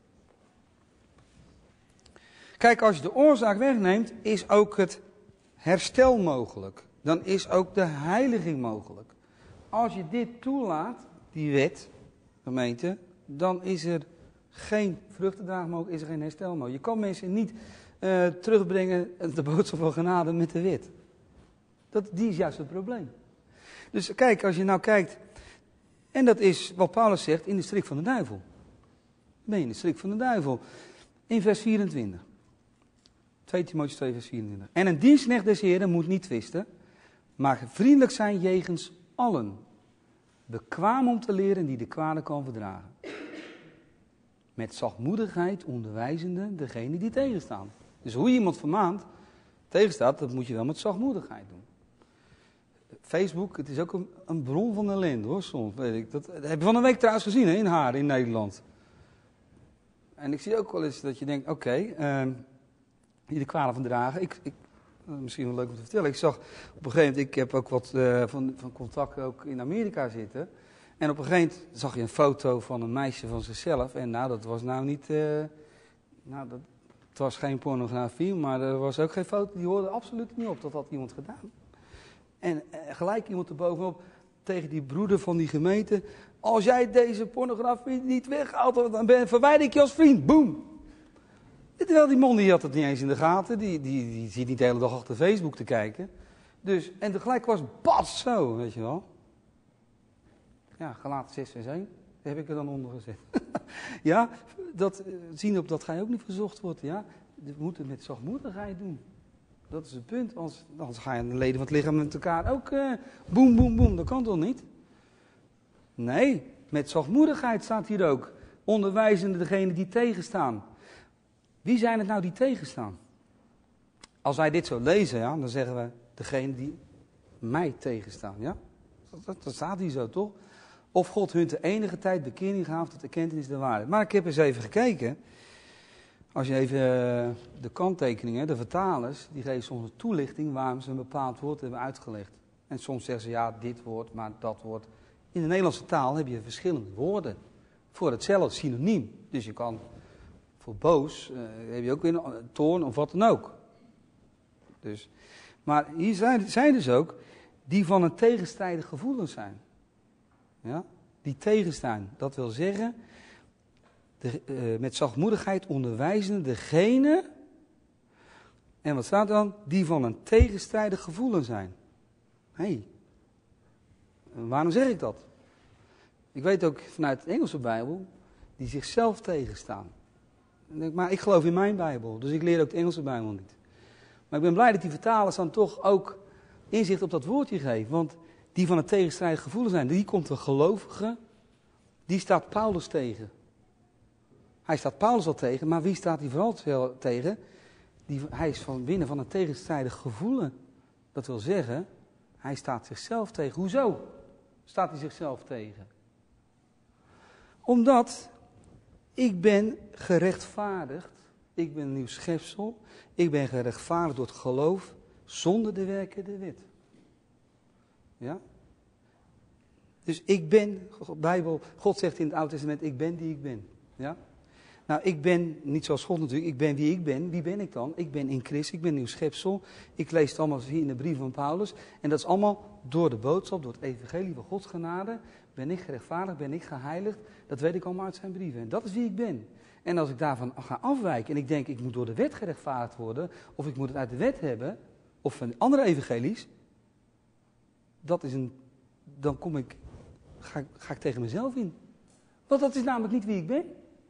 Kijk, als je de oorzaak wegneemt, is ook het herstel mogelijk. Dan is ook de heiliging mogelijk. Als je dit toelaat, die wet, gemeente, dan is er geen vruchtendraag mogelijk, is er geen herstel mogelijk. Je kan mensen niet terugbrengen, de boodschap van genade met de wet. Die is juist het probleem. Dus kijk, als je nou kijkt, en dat is wat Paulus zegt, in de strik van de duivel. Ben je in de strik van de duivel. In vers 24. 2 Timotheus 2 vers 24. En een dienstknecht des Heren moet niet twisten, maar vriendelijk zijn jegens allen. Bekwaam om te leren die de kwade kan verdragen. Met zachtmoedigheid onderwijzende degene die tegenstaan. Dus hoe je iemand vermaant, tegenstaat, dat moet je wel met zachtmoedigheid doen. Facebook, het is ook een bron van ellende hoor, soms. Weet ik. Dat heb je van een week trouwens gezien hè, in Haren in Nederland. En ik zie ook wel eens dat je denkt, oké, die de kwade verdragen. Misschien wel leuk om te vertellen. Ik zag op een gegeven moment, ik heb ook wat van contact ook in Amerika zitten. En op een gegeven moment zag je een foto van een meisje van zichzelf. En nou, dat was nou niet, het was geen pornografie, maar er was ook geen foto. Die hoorde absoluut niet op. Dat had iemand gedaan. En gelijk iemand erbovenop tegen die broeder van die gemeente. Als jij deze pornografie niet weghaalt, dan verwijder ik je als vriend. Boom! Terwijl die man die had het niet eens in de gaten. Die zit niet de hele dag achter Facebook te kijken. Dus, en tegelijk was bats zo, weet je wel. Ja, Galaten 6 vers 1. Daar heb ik er dan onder gezet. Ja, zien op dat gij ook niet verzocht wordt. Ja, we moeten met zachtmoedigheid doen. Dat is het punt. Anders ga je de leden van het lichaam met elkaar ook boem, boem, boem. Dat kan toch niet? Nee, met zachtmoedigheid staat hier ook. Onderwijzende degene die tegenstaan. Wie zijn het nou die tegenstaan? Als wij dit zo lezen, ja, dan zeggen we degene die mij tegenstaan. Ja? Dat staat hier zo, toch? Of God hun de enige tijd bekering gaf tot erkentenis der waarheid. Maar ik heb eens even gekeken. Als je even de kanttekeningen, de vertalers, die geven soms een toelichting waarom ze een bepaald woord hebben uitgelegd. En soms zeggen ze ja, dit woord, maar dat woord. In de Nederlandse taal heb je verschillende woorden voor hetzelfde, synoniem. Dus je kan voor boos, heb je ook weer toorn of wat dan ook. Dus, maar hier zijn dus ook die van een tegenstrijdig gevoelens zijn. Ja? Die tegenstaan, dat wil zeggen, met zachtmoedigheid onderwijzen degene, en wat staat er dan? Die van een tegenstrijdig gevoelen zijn. Hé, waarom zeg ik dat? Ik weet ook vanuit de Engelse Bijbel, die zichzelf tegenstaan. Maar ik geloof in mijn Bijbel, dus ik leer ook de Engelse Bijbel niet. Maar ik ben blij dat die vertalers dan toch ook inzicht op dat woordje geven. Want die van het tegenstrijdige gevoelens zijn, die komt een gelovige, die staat Paulus tegen. Hij staat Paulus al tegen, maar wie staat hij vooral tegen? Hij is van binnen van een tegenstrijdig gevoelen. Dat wil zeggen, hij staat zichzelf tegen. Hoezo staat hij zichzelf tegen? Omdat ik ben gerechtvaardigd, ik ben een nieuw schepsel, ik ben gerechtvaardigd door het geloof zonder de werken der wet. Ja? Dus ik ben, Bijbel, God zegt in het Oude Testament, ik ben die ik ben. Ja? Nou, ik ben, niet zoals God natuurlijk, ik ben wie ik ben. Wie ben ik dan? Ik ben in Christus, ik ben een nieuw schepsel. Ik lees het allemaal hier in de brief van Paulus. En dat is allemaal door de boodschap, door het evangelie van Gods genade, ben ik gerechtvaardigd, ben ik geheiligd. Dat weet ik allemaal uit zijn brieven. En dat is wie ik ben. En als ik daarvan ga afwijken en ik denk, ik moet door de wet gerechtvaardigd worden, of ik moet het uit de wet hebben, of van andere evangelies, dan ga ik tegen mezelf in. Want dat is namelijk niet wie ik ben.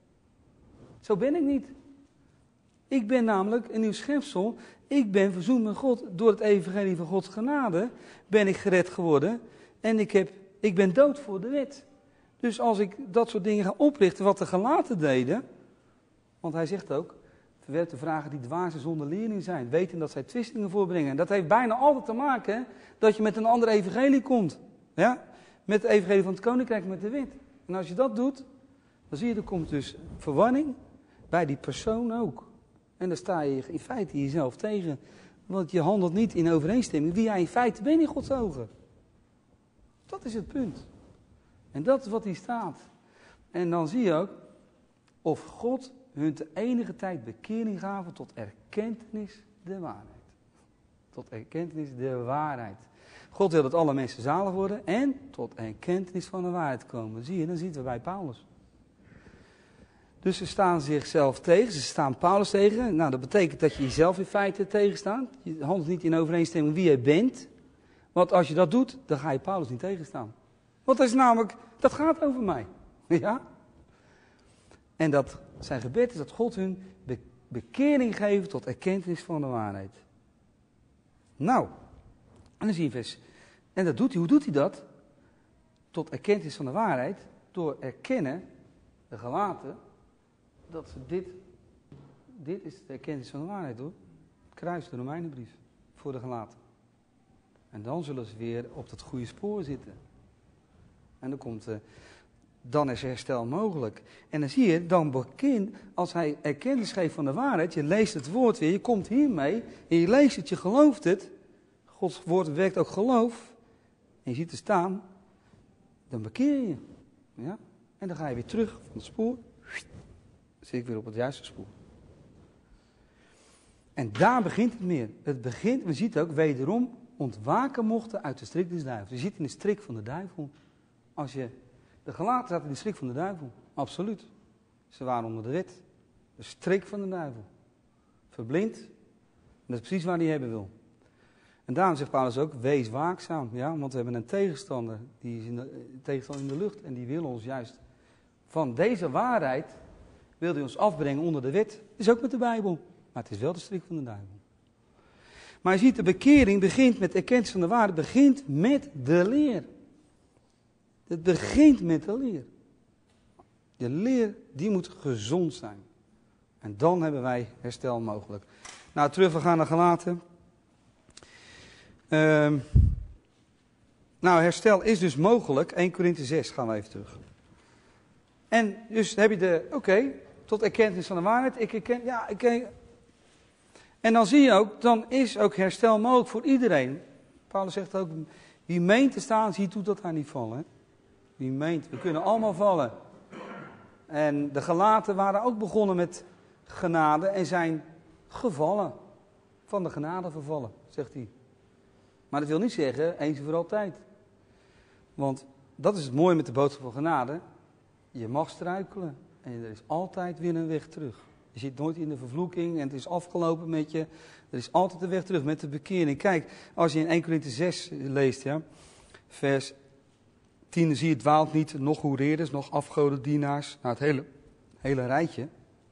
Zo ben ik niet. Ik ben namelijk een nieuw schepsel. Ik ben verzoend met God. Door het evangelie van Gods genade ben ik gered geworden. En ik ben dood voor de wet. Dus als ik dat soort dingen ga oprichten wat de Galaten deden. Want hij zegt ook, verwerp de vragen die dwaas en zonder leerling zijn. Weten dat zij twistingen voorbrengen. En dat heeft bijna altijd te maken dat je met een ander evangelie komt. Ja? Met het evangelie van het koninkrijk, met de wet. En als je dat doet, dan zie je, er komt dus verwarring bij die persoon ook. En dan sta je in feite jezelf tegen. Want je handelt niet in overeenstemming wie jij in feite bent in Gods ogen. Dat is het punt. En dat is wat hier staat. En dan zie je ook of God hun te enige tijd bekering gaven tot erkentenis de waarheid. Tot erkentenis de waarheid. God wil dat alle mensen zalig worden en tot erkentenis van de waarheid komen. Zie je, dan zitten we bij Paulus. Dus ze staan zichzelf tegen, ze staan Paulus tegen. Nou, dat betekent dat je jezelf in feite tegenstaat. Je handelt niet in overeenstemming wie je bent. Want als je dat doet, dan ga je Paulus niet tegenstaan. Want dat is namelijk, dat gaat over mij. Ja? En dat zijn gebed is dat God hun bekering geeft tot erkentenis van de waarheid. Nou, en dan zie je vers. En dat doet hij, hoe doet hij dat? Tot erkentenis van de waarheid. Door erkennen, de Galaten, dat ze dit is de erkentenis van de waarheid hoor. Kruis de Romeinenbrief voor de Galaten. En dan zullen ze weer op dat goede spoor zitten. En dan is herstel mogelijk. En dan zie je, dan bekend, als hij erkennis geeft van de waarheid, je leest het woord weer, je komt hiermee, en je leest het, je gelooft het. Gods woord werkt ook geloof. En je ziet er staan, dan bekeer je. Ja? En dan ga je weer terug van het spoor. Dan zit ik weer op het juiste spoor. En daar begint het meer. Het begint, we zien ook, wederom ontwaken mochten uit de strik des duivels. Je zit in de strik van de duivel. De Galaten zaten in de strik van de duivel. Absoluut. Ze waren onder de wet. De strik van de duivel. Verblind. En dat is precies waar hij hebben wil. En daarom zegt Paulus ook, wees waakzaam. Ja, want we hebben een tegenstander. Die is tegenstander in de lucht. En die wil ons juist van deze waarheid, wil hij ons afbrengen onder de wet. Dat is ook met de Bijbel. Maar het is wel de strik van de duivel. Maar je ziet, de bekering begint met erkenning van de waarheid. Het begint met de leer. Het begint met de leer. De leer, die moet gezond zijn. En dan hebben wij herstel mogelijk. Nou, terug, we gaan naar Galaten. Herstel is dus mogelijk. 1 Korinthe 6 gaan we even terug. En dus heb je tot erkentenis van de waarheid. Ik herken. En dan zie je ook, dan is ook herstel mogelijk voor iedereen. Paulus zegt ook, wie meent te staan, ziet toe dat hij niet vallen. Hè? Wie meent, we kunnen allemaal vallen. En de Galaten waren ook begonnen met genade en zijn gevallen. Van de genade vervallen, zegt hij. Maar dat wil niet zeggen, eens en voor altijd. Want dat is het mooie met de boodschap van genade. Je mag struikelen en er is altijd weer een weg terug. Je zit nooit in de vervloeking en het is afgelopen met je. Er is altijd een weg terug met de bekering. Kijk, als je in 1 Korinthe 6 leest, ja, vers 10, dan zie je, dwaalt niet, nog hoereerders, nog afgodendienaars. Nou, het hele rijtje.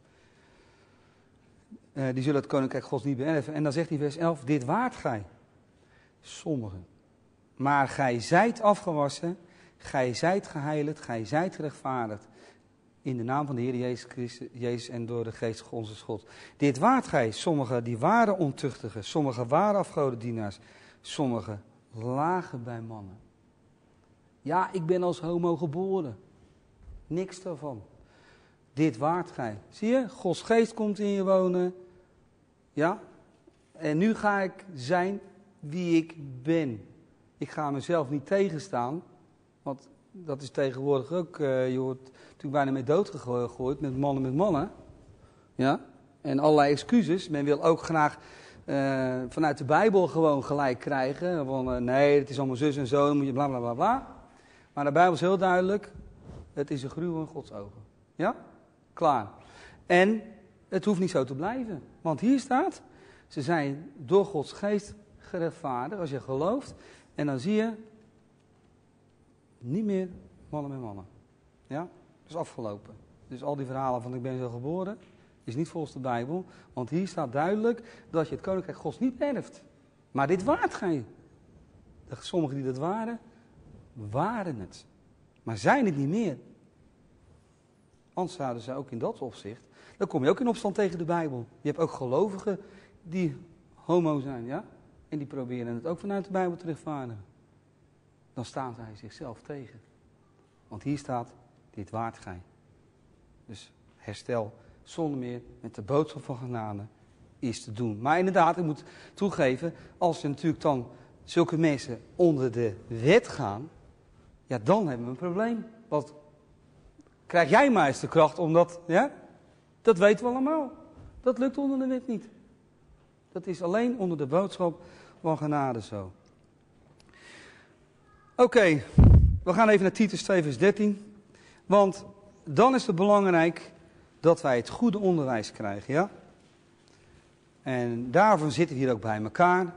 Die zullen het koninkrijk Gods niet beërven. En dan zegt hij vers 11, dit waart gij. Sommigen. Maar gij zijt afgewassen, gij zijt geheiligd, gij zijt gerechtvaardigd. In de naam van de Heer Jezus Christus, Jezus en door de geest onze God. Dit waart gij. Sommigen die waren ontuchtigen, sommigen waren afgodendienaars, sommigen lagen bij mannen. Ja, ik ben als homo geboren. Niks daarvan. Dit waart gij. Zie je, Gods geest komt in je wonen. Ja, en nu ga ik zijn wie ik ben. Ik ga mezelf niet tegenstaan, want dat is tegenwoordig ook, je wordt natuurlijk bijna mee dood gegooid met mannen. Ja, en allerlei excuses. Men wil ook graag vanuit de Bijbel gewoon gelijk krijgen. Van nee, het is allemaal zus en zo, dan moet je bla bla bla bla. Maar de Bijbel is heel duidelijk, het is een gruwel in Gods ogen. Ja? Klaar. En het hoeft niet zo te blijven. Want hier staat, ze zijn door Gods geest gerechtvaardigd als je gelooft. En dan zie je niet meer mannen met mannen. Ja? Dat is afgelopen. Dus al die verhalen van ik ben zo geboren, is niet volgens de Bijbel. Want hier staat duidelijk dat je het koninkrijk Gods niet erft. Maar dit waart gij. Sommigen die dat waren het. Maar zijn het niet meer. Anders zouden ze ook in dat opzicht. Dan kom je ook in opstand tegen de Bijbel. Je hebt ook gelovigen die homo zijn, ja? En die proberen het ook vanuit de Bijbel te rechtvaardigen. Dan staan zij zichzelf tegen. Want hier staat, dit waart gij. Dus herstel zonder meer met de boodschap van genade is te doen. Maar inderdaad, ik moet toegeven, als je natuurlijk dan zulke mensen onder de wet gaan, ja, dan hebben we een probleem. Want krijg jij maar eens de kracht om dat, ja? Dat weten we allemaal. Dat lukt onder de wet niet. Dat is alleen onder de boodschap van genade zo. Oké, we gaan even naar Titus 2 vers 13. Want dan is het belangrijk dat wij het goede onderwijs krijgen, ja? En daarvoor zitten we hier ook bij elkaar.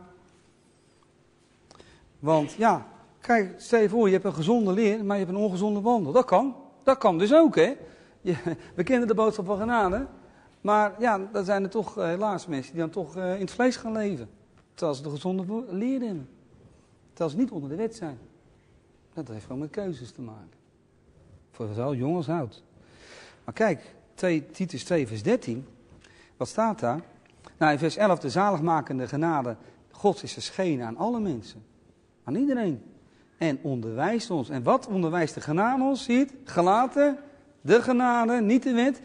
Want ja, kijk, stel je voor, je hebt een gezonde leer, maar je hebt een ongezonde wandel. Dat kan. Dat kan dus ook, hè. We kennen de boodschap van genade. Maar ja, dan zijn er toch helaas mensen die dan toch in het vlees gaan leven. Terwijl ze de gezonde leer hebben. Terwijl ze niet onder de wet zijn. Dat heeft gewoon met keuzes te maken. Voor zowel jong als oud. Maar kijk, Titus 2 vers 13. Wat staat daar? Nou, in vers 11, de zaligmakende genade Gods is verschenen aan alle mensen. Aan iedereen. En onderwijst ons. En wat onderwijst de genade ons? Ziet? Gelaten. De genade, niet de wet.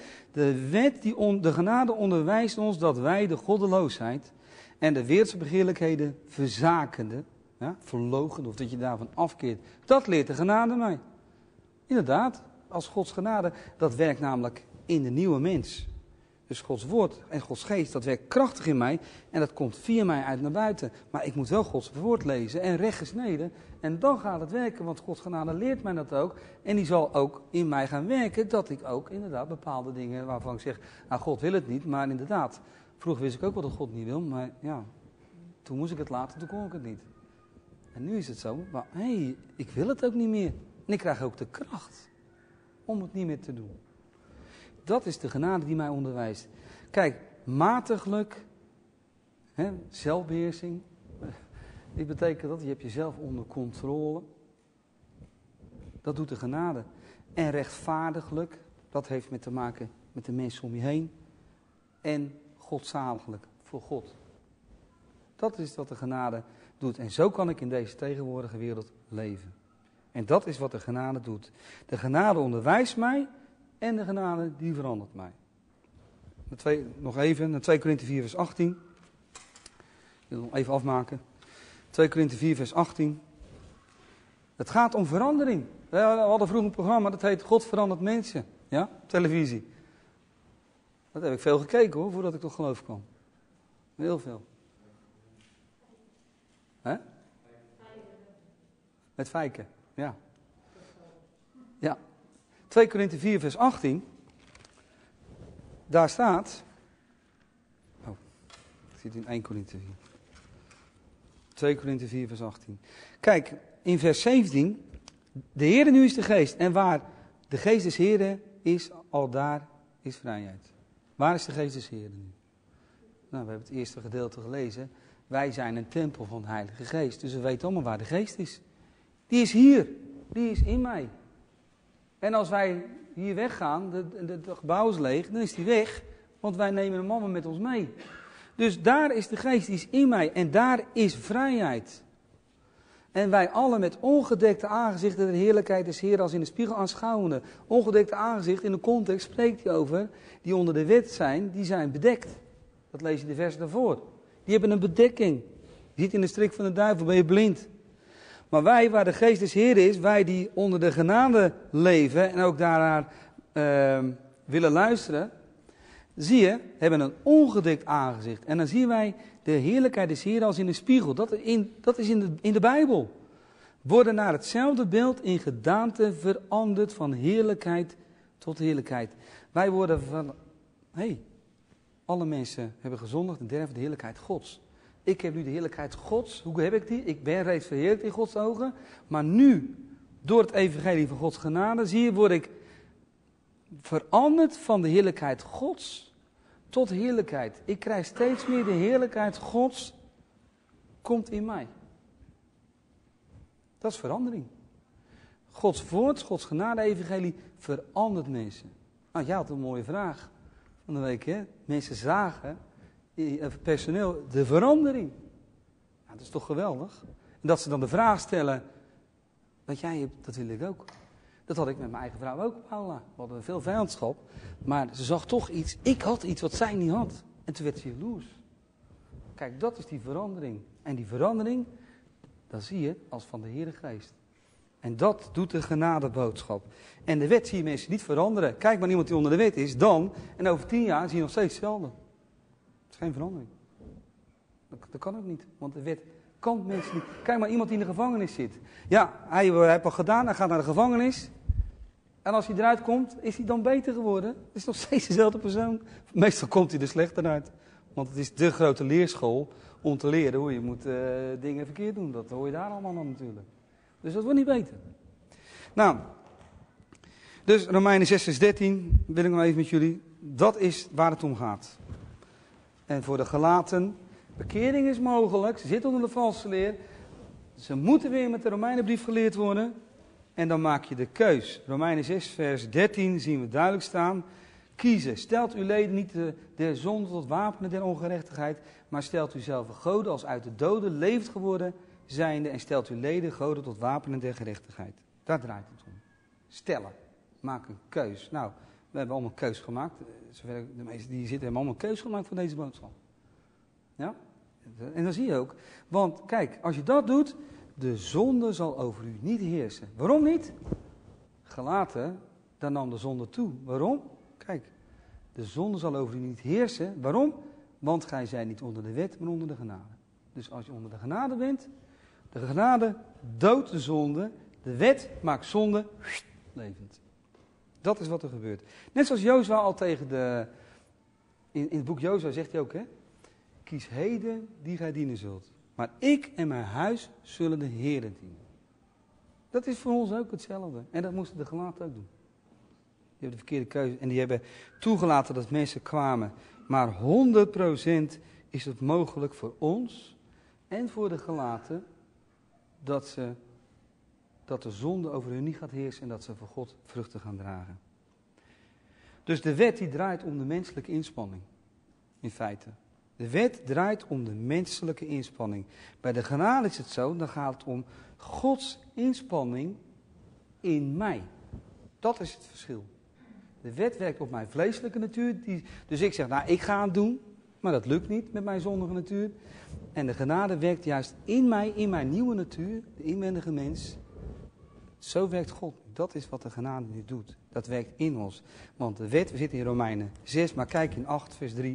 De genade onderwijst ons dat wij de goddeloosheid en de wereldse begeerlijkheden verzakende, ja, verloochenen, of dat je daarvan afkeert. Dat leert de genade mij. Inderdaad, als Gods genade, dat werkt namelijk in de nieuwe mens. Dus Gods woord en Gods geest, dat werkt krachtig in mij en dat komt via mij uit naar buiten. Maar ik moet wel Gods woord lezen en recht gesneden en dan gaat het werken, want Gods genade leert mij dat ook. En die zal ook in mij gaan werken, dat ik ook inderdaad bepaalde dingen waarvan ik zeg, nou God wil het niet, maar inderdaad, vroeger wist ik ook wel dat God niet wil, maar ja, toen moest ik het laten, toen kon ik het niet. En nu is het zo, maar hé, ik wil het ook niet meer. En ik krijg ook de kracht om het niet meer te doen. Dat is de genade die mij onderwijst. Kijk, matiglijk, zelfbeheersing. Dit betekent dat je hebt jezelf onder controle. Dat doet de genade. En rechtvaardiglijk, dat heeft met te maken met de mensen om je heen. En godzaliglijk, voor God. Dat is wat de genade doet. En zo kan ik in deze tegenwoordige wereld leven. En dat is wat de genade doet. De genade onderwijst mij. En de genade, die verandert mij. Nog even, naar 2 Korinthe 4 vers 18. Ik wil hem even afmaken. 2 Korinthe 4 vers 18. Het gaat om verandering. We hadden vroeger een programma, dat heet God verandert mensen. Ja, televisie. Dat heb ik veel gekeken hoor, voordat ik tot geloof kwam. Heel veel. Hè? Met Fijke, ja. Ja. 2 Korinthe 4 vers 18, daar staat, ik zit in 1 Korinthe 4, 2 Korinthe 4 vers 18. Kijk, in vers 17, de Heere nu is de geest en waar de geest des Heeren is, al daar is vrijheid. Waar is de geest des Heeren nu? Nou, we hebben het eerste gedeelte gelezen, wij zijn een tempel van de Heilige Geest, dus we weten allemaal waar de geest is. Die is hier, die is in mij. En als wij hier weggaan, het gebouw is leeg, dan is die weg. Want wij nemen hem allemaal met ons mee. Dus daar is de geest, die is in mij. En daar is vrijheid. En wij allen met ongedekte aangezichten de heerlijkheid des Heeren als in de spiegel aanschouwende. Ongedekte aangezicht, in de context spreekt hij over, die onder de wet zijn, die zijn bedekt. Dat lees je de vers daarvoor. Die hebben een bedekking. Je ziet in de strik van de duivel, ben je blind. Maar wij, waar de geest des Heeren is, wij die onder de genade leven en ook daarnaar willen luisteren, zie je, hebben een ongedekt aangezicht. En dan zien wij de heerlijkheid des Heeren als in de spiegel. Dat is in de Bijbel. worden naar hetzelfde beeld in gedaante veranderd van heerlijkheid tot heerlijkheid. Wij worden van, alle mensen hebben gezondigd en derven de heerlijkheid Gods. Ik heb nu de heerlijkheid Gods. Hoe heb ik die? Ik ben reeds verheerlijkt in Gods ogen. Maar nu, door het evangelie van Gods genade, zie je, word ik veranderd van de heerlijkheid Gods tot heerlijkheid. Ik krijg steeds meer de heerlijkheid Gods, komt in mij. Dat is verandering. Gods woord, Gods genade-evangelie verandert mensen. Nou, jij had een mooie vraag van de week, hè? Mensen zagen, personeel, de verandering. Nou, dat is toch geweldig? En dat ze dan de vraag stellen, wat jij hebt, dat wil ik ook. Dat had ik met mijn eigen vrouw ook, Paula. We hadden veel vijandschap, maar ze zag toch iets. Ik had iets wat zij niet had. En toen werd ze jaloers. Kijk, dat is die verandering. En die verandering, dat zie je als van de Heilige Geest. En dat doet de genadeboodschap. En de wet zie je mensen niet veranderen. Kijk maar iemand die onder de wet is, dan, en over 10 jaar zie je nog steeds hetzelfde. Dat is geen verandering. Dat kan ook niet, want de wet kan mensen niet. Kijk maar iemand die in de gevangenis zit. Ja, hij heeft al gedaan, hij gaat naar de gevangenis. En als hij eruit komt, is hij dan beter geworden? Het is nog steeds dezelfde persoon. Meestal komt hij er slechter uit. Want het is de grote leerschool om te leren hoe je moet dingen verkeerd doen. Dat hoor je daar allemaal aan natuurlijk. Dus dat wordt niet beter. Nou, dus Romeinen 6 vers 13 wil ik nog even met jullie. Dat is waar het om gaat. En voor de gelaten, bekering is mogelijk. Ze zitten onder de valse leer. Ze moeten weer met de Romeinenbrief geleerd worden. En dan maak je de keus. Romeinen 6 vers 13 zien we duidelijk staan. Kiezen. Stelt uw leden niet der zonde tot wapenen der ongerechtigheid. Maar stelt u zelf goden als uit de doden levend geworden zijnde. En stelt uw leden goden tot wapenen der gerechtigheid. Daar draait het om. Stellen. Maak een keus. Nou, we hebben allemaal een keus gemaakt. De meesten die zitten hebben allemaal een keus gemaakt voor deze boodschap. Ja? En dan zie je ook. Want kijk, als je dat doet, de zonde zal over u niet heersen. Waarom niet? Gelaten, dan nam de zonde toe. Waarom? Kijk, de zonde zal over u niet heersen. Waarom? Want gij zijt niet onder de wet, maar onder de genade. Dus als je onder de genade bent, de genade doodt de zonde, de wet maakt zonde levend. Dat is wat er gebeurt. Net zoals Jozua al tegen in het boek Jozua zegt hij ook, hè? Kies heden die gij dienen zult. Maar ik en mijn huis zullen de Heere dienen. Dat is voor ons ook hetzelfde. En dat moesten de gelaten ook doen. Die hebben de verkeerde keuze. En die hebben toegelaten dat mensen kwamen. Maar 100% is het mogelijk voor ons en voor de gelaten dat de zonde over hun niet gaat heersen en dat ze voor God vruchten gaan dragen. Dus de wet die draait om de menselijke inspanning. In feite. De wet draait om de menselijke inspanning. Bij de genade is het zo, dan gaat het om Gods inspanning in mij. Dat is het verschil. De wet werkt op mijn vleeselijke natuur. Dus ik zeg, nou ik ga het doen, maar dat lukt niet met mijn zondige natuur. En de genade werkt juist in mij, in mijn nieuwe natuur, de inwendige mens. Zo werkt God. Dat is wat de genade nu doet. Dat werkt in ons. Want de wet, we zitten in Romeinen 6, maar kijk in 8 vers 3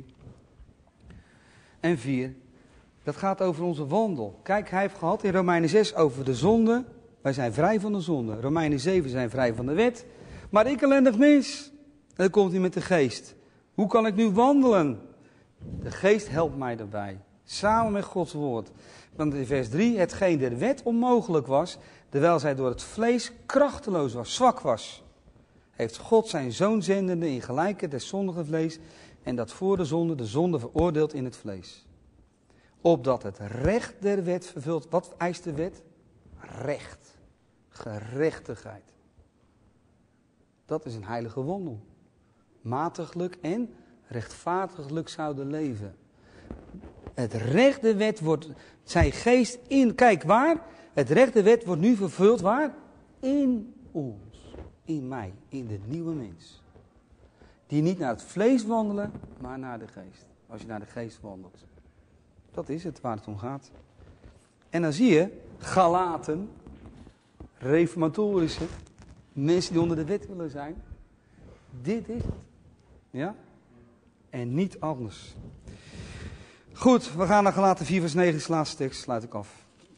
en 4. Dat gaat over onze wandel. Kijk, hij heeft gehad in Romeinen 6 over de zonde. Wij zijn vrij van de zonde. Romeinen 7 zijn vrij van de wet. Maar ik ellendig mens. En dan komt hij met de geest. Hoe kan ik nu wandelen? De geest helpt mij daarbij. Samen met Gods woord. Want in vers 3, hetgeen der wet onmogelijk was, terwijl zij door het vlees krachteloos was, zwak was, heeft God zijn zoon zendende in gelijke des zondige vlees, en dat voor de zonde veroordeelt in het vlees. Opdat het recht der wet vervult. Wat eist de wet? Recht. Gerechtigheid. Dat is een heilige wandel. Matiglijk en rechtvaardiglijk zouden leven. Het recht der wet wordt zijn geest in. Kijk waar? Het recht der wet wordt nu vervuld waar? In ons. In mij. In de nieuwe mens. Die niet naar het vlees wandelen, maar naar de geest. Als je naar de geest wandelt. Dat is het waar het om gaat. En dan zie je Galaten, reformatorische, mensen die onder de wet willen zijn. Dit is het. Ja? En niet anders. Goed, we gaan naar Galaten 4 vers 9, de laatste tekst, sluit ik af.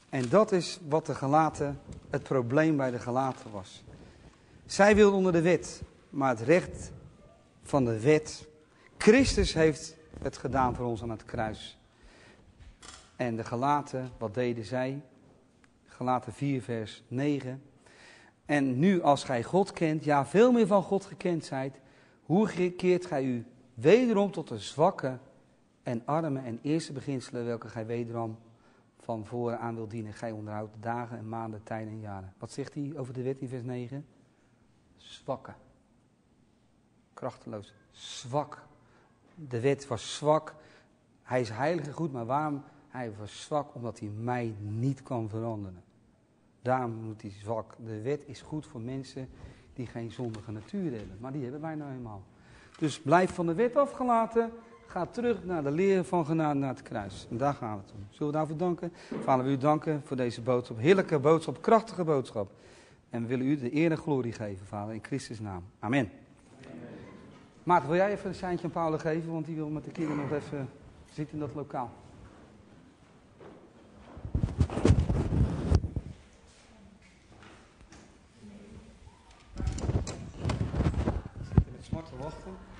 En dat is wat de Galaten, het probleem bij de Galaten was. Zij wilden onder de wet, maar het recht van de wet. Christus heeft het gedaan voor ons aan het kruis. En de Galaten, wat deden zij? Galaten 4 vers 9. En nu als gij God kent, ja veel meer van God gekend zijt, hoe keert gij u wederom tot de zwakke en arme en eerste beginselen, welke gij wederom van voren aan wilt dienen. Gij onderhoudt dagen en maanden, tijden en jaren. Wat zegt hij over de wet in vers 9? Zwakke. Krachteloos. Zwak. De wet was zwak. Hij is heilig en goed, maar waarom? Hij was zwak omdat hij mij niet kan veranderen. Daarom moet hij zwak. De wet is goed voor mensen die geen zondige natuur hebben. Maar die hebben wij nou eenmaal. Dus blijf van de wet afgelaten. Ga terug naar de leer van genade, naar het kruis. En daar gaan we het om. Zullen we daarvoor danken? Vader, we u danken voor deze boodschap. Heerlijke boodschap, krachtige boodschap. En we willen u de eer en glorie geven, Vader, in Christus' naam. Amen. Maarten, wil jij even een seintje aan Paulus geven? Want die wil met de kinderen nog even zitten in dat lokaal. Zitten met smart te wachten.